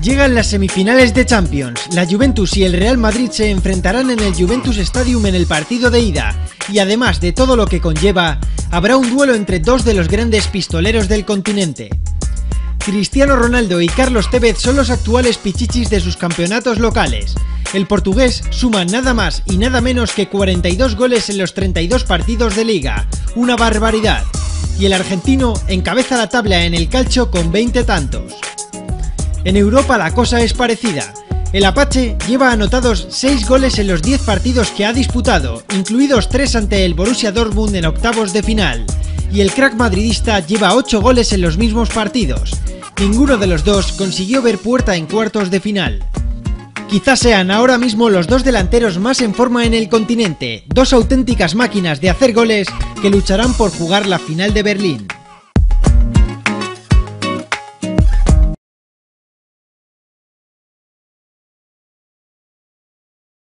Llegan las semifinales de Champions. La Juventus y el Real Madrid se enfrentarán en el Juventus Stadium en el partido de ida. Y además de todo lo que conlleva, habrá un duelo entre dos de los grandes pistoleros del continente. Cristiano Ronaldo y Carlos Tevez son los actuales pichichis de sus campeonatos locales. El portugués suma nada más y nada menos que 42 goles en los 32 partidos de liga, una barbaridad. Y el argentino encabeza la tabla en el calcio con 20 tantos. En Europa la cosa es parecida. El Apache lleva anotados 6 goles en los 10 partidos que ha disputado, incluidos 3 ante el Borussia Dortmund en octavos de final. Y el crack madridista lleva 8 goles en los mismos partidos. Ninguno de los dos consiguió ver puerta en cuartos de final. Quizás sean ahora mismo los dos delanteros más en forma en el continente, dos auténticas máquinas de hacer goles que lucharán por jugar la final de Berlín.